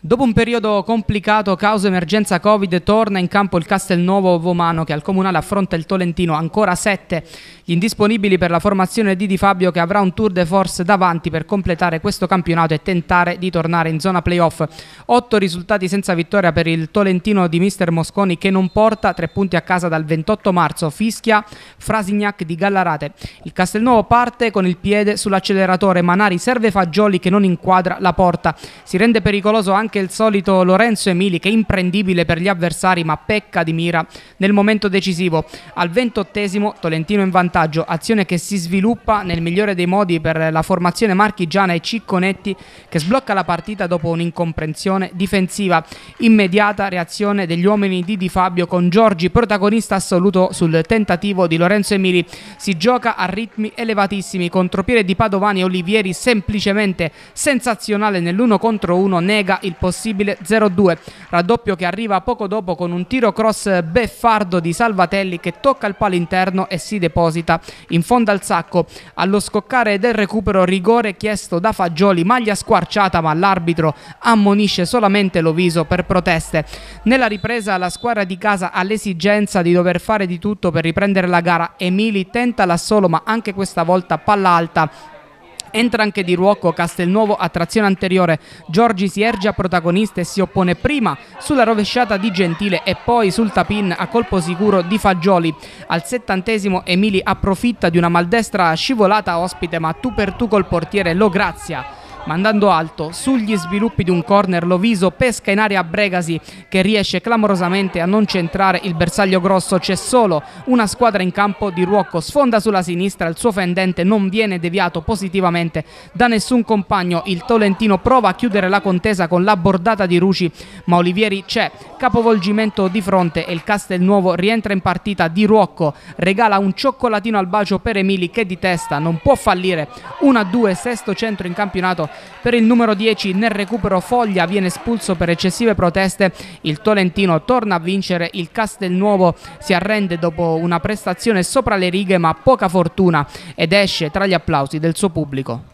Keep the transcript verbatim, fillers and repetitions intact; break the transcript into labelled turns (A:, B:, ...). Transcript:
A: Dopo un periodo complicato causa emergenza Covid, torna in campo il Castelnuovo Vomano che al Comunale affronta il Tolentino. Ancora sette gli indisponibili per la formazione di Di Fabio, che avrà un tour de force davanti per completare questo campionato e tentare di tornare in zona playoff. Otto risultati senza vittoria per il Tolentino di mister Mosconi, che non porta tre punti a casa dal ventotto marzo. Fischia Frasignac di Gallarate. Il Castelnuovo parte con il piede sull'acceleratore. Manari serve Fagioli che non inquadra la porta. Si rende pericoloso anche il solito Lorenzo Emili, che è imprendibile per gli avversari ma pecca di mira nel momento decisivo. Al ventottesimo Tolentino in vantaggio, azione che si sviluppa nel migliore dei modi per la formazione marchigiana e Cicconetti che sblocca la partita dopo un'incomprensione difensiva. Immediata reazione degli uomini di Di Fabio con Giorgi protagonista assoluto sul tentativo di Lorenzo Emili. Si gioca a ritmi elevatissimi, contropiede di Padovani e Olivieri semplicemente sensazionale nell'uno contro uno nega il possibile zero due, raddoppio che arriva poco dopo con un tiro cross beffardo di Salvatelli che tocca il palo interno e si deposita in fondo al sacco. Allo scoccare del recupero, rigore chiesto da Fagioli, maglia squarciata, ma l'arbitro ammonisce solamente Loviso per proteste. Nella ripresa la squadra di casa ha l'esigenza di dover fare di tutto per riprendere la gara. Emili tenta l'assolo ma anche questa volta palla alta. Entra anche Di Ruocco, Castelnuovo a trazione anteriore. Giorgi si erge a protagonista e si oppone prima sulla rovesciata di Gentile e poi sul tap-in a colpo sicuro di Fagioli. Al settantesimo Emili approfitta di una maldestra scivolata ospite, ma tu per tu col portiere Lo Grazia. Mandando alto sugli sviluppi di un corner, Loviso pesca in aria Bregasi che riesce clamorosamente a non centrare il bersaglio grosso. C'è solo una squadra in campo. Di Ruocco sfonda sulla sinistra, il suo fendente non viene deviato positivamente da nessun compagno. Il Tolentino prova a chiudere la contesa con la bordata di Ruci, ma Olivieri c'è, capovolgimento di fronte e il Castelnuovo rientra in partita. Di Ruocco regala un cioccolatino al bacio per Emili che di testa non può fallire. uno a due, sesto centro in campionato per il numero dieci. Nel recupero Foglia viene espulso per eccessive proteste. Il Tolentino torna a vincere. Il Castelnuovo si arrende dopo una prestazione sopra le righe ma poca fortuna ed esce tra gli applausi del suo pubblico.